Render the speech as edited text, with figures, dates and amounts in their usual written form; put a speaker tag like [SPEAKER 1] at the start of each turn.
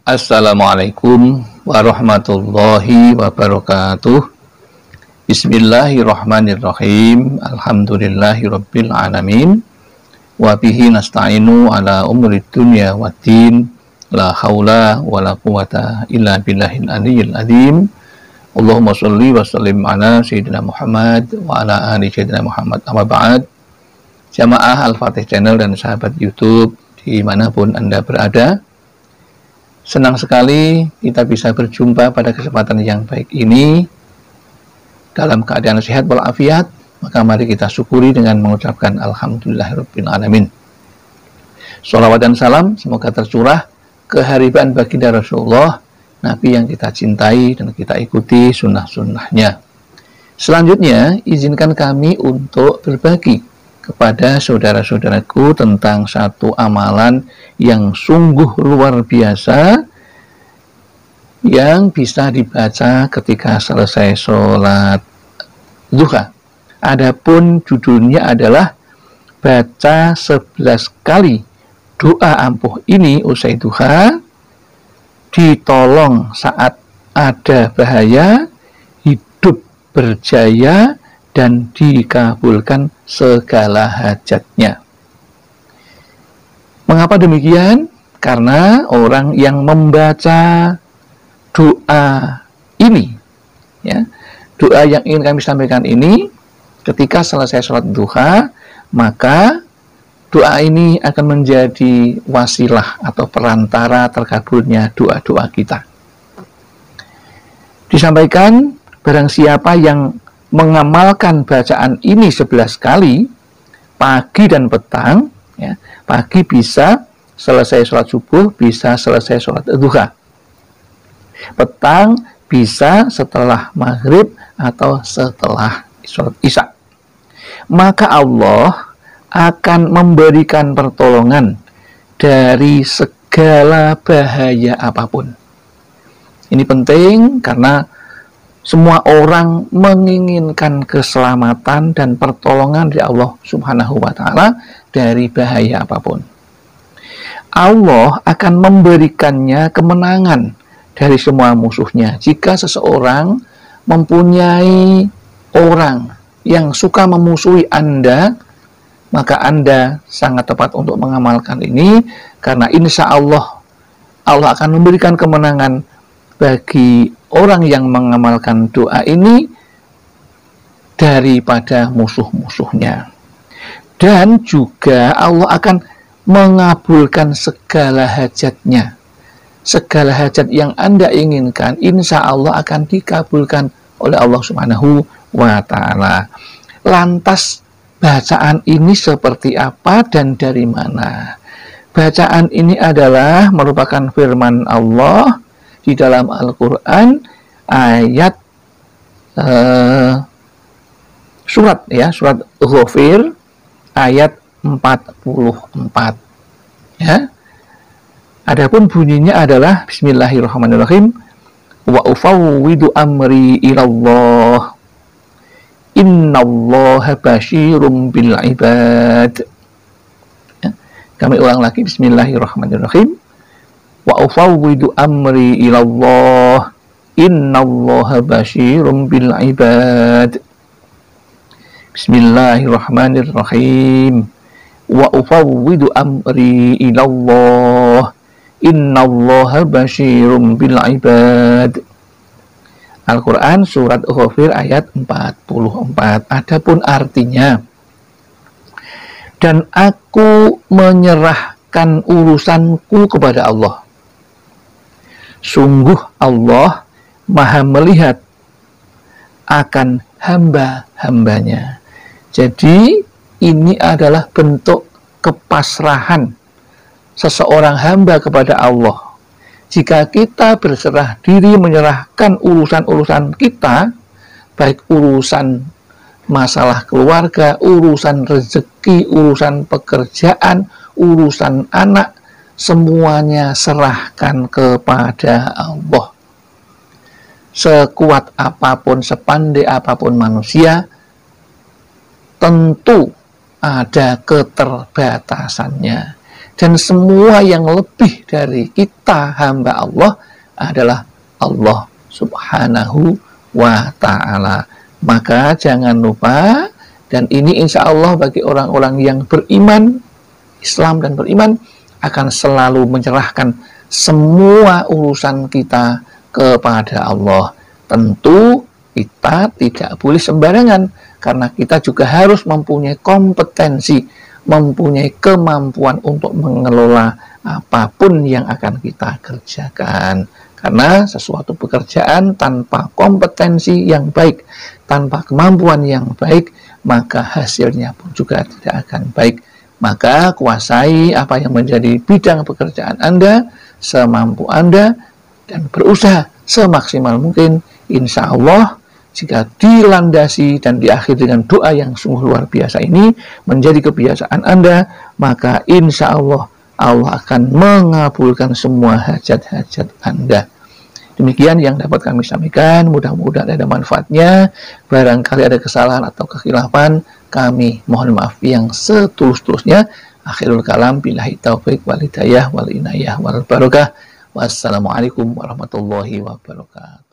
[SPEAKER 1] Assalamualaikum warahmatullahi wabarakatuh. Bismillahirrahmanirrahim. Alhamdulillahirabbil alamin. Wa bihi nasta'inu ala umuri dunya waddin. La haula wala quwata illa billahil aliyyil azim. Allahumma shalli wa sallim ala sayyidina Muhammad wa ala ali sayyidina Muhammad. Amma ba'd. Jamaah Al-Fatih Channel dan sahabat YouTube dimanapun Anda berada, senang sekali kita bisa berjumpa pada kesempatan yang baik ini dalam keadaan sehat walafiat. Maka mari kita syukuri dengan mengucapkan Alhamdulillahirabbil alamin. Sholawat dan salam semoga tercurah keharibaan baginda Rasulullah, Nabi yang kita cintai dan kita ikuti sunnah-sunnahnya. Selanjutnya izinkan kami untuk berbagi kepada saudara-saudaraku tentang satu amalan yang sungguh luar biasa yang bisa dibaca ketika selesai sholat duha. Adapun judulnya adalah baca 11 kali doa ampuh ini usai duha, ditolong saat ada bahaya, hidup berjaya, dan dikabulkan segala hajatnya. Mengapa demikian? Karena orang yang membaca doa ini, ya, doa yang ingin kami sampaikan ini, ketika selesai sholat duha, maka doa ini akan menjadi wasilah atau perantara terkabulnya doa-doa kita. Disampaikan, barang siapa yang mengamalkan bacaan ini 11 kali pagi dan petang, ya, pagi bisa selesai sholat subuh, bisa selesai sholat duha, petang bisa setelah maghrib atau setelah sholat isya, maka Allah akan memberikan pertolongan dari segala bahaya apapun. Ini penting karena semua orang menginginkan keselamatan dan pertolongan dari Allah Subhanahu wa Ta'ala dari bahaya apapun. Allah akan memberikannya kemenangan dari semua musuhnya. Jika seseorang mempunyai orang yang suka memusuhi Anda, maka Anda sangat tepat untuk mengamalkan ini, karena insya Allah Allah akan memberikan kemenangan bagi orang yang mengamalkan doa ini daripada musuh-musuhnya. Dan juga Allah akan mengabulkan segala hajatnya. Segala hajat yang Anda inginkan, insya Allah akan dikabulkan oleh Allah Subhanahu wa Ta'ala. Lantas bacaan ini seperti apa dan dari mana? Bacaan ini adalah merupakan firman Allah di dalam Al-Quran, ayat surat Ghafir ayat 44, ya. Adapun bunyinya adalah Bismillahirrahmanirrahim, wa ufawwidu amri ilallah, innallaha basyirum bil ibad. Ya. Kami ulang lagi, Bismillahirrahmanirrahim, wa ufawwidu amri ilallah, innallaha basyirum bil ibad. Bismillahirrahmanirrahim, wa ufawwidu amri ilallah, innallaha basyirum bil ibad. Al-Quran surat Ghafir ayat 44. Adapun artinya, dan aku menyerahkan urusanku kepada Allah. Sungguh Allah Maha melihat akan hamba-hambanya. Jadi ini adalah bentuk kepasrahan seseorang hamba kepada Allah. Jika kita berserah diri menyerahkan urusan-urusan kita, baik urusan masalah keluarga, urusan rezeki, urusan pekerjaan, urusan anak, semuanya serahkan kepada Allah. Sekuat apapun, sepandai apapun manusia, tentu ada keterbatasannya. Dan semua yang lebih dari kita hamba Allah adalah Allah Subhanahu wa Ta'ala. Maka jangan lupa, dan ini insya Allah bagi orang-orang yang beriman, Islam dan beriman, akan selalu menyerahkan semua urusan kita kepada Allah. Tentu kita tidak boleh sembarangan, karena kita juga harus mempunyai kompetensi, mempunyai kemampuan untuk mengelola apapun yang akan kita kerjakan. Karena sesuatu pekerjaan tanpa kompetensi yang baik, tanpa kemampuan yang baik, maka hasilnya pun juga tidak akan baik. Maka kuasai apa yang menjadi bidang pekerjaan Anda semampu Anda dan berusaha semaksimal mungkin. Insya Allah jika dilandasi dan diakhiri dengan doa yang sungguh luar biasa ini menjadi kebiasaan Anda, maka insya Allah Allah akan mengabulkan semua hajat-hajat Anda. Demikian yang dapat kami sampaikan, mudah-mudahan ada manfaatnya. Barangkali ada kesalahan atau kekhilafan, kami mohon maaf yang setulus-tulusnya. Akhirul kalam, billahi taufik wal hidayah wal inayah wal barakah. Wassalamualaikum warahmatullahi wabarakatuh.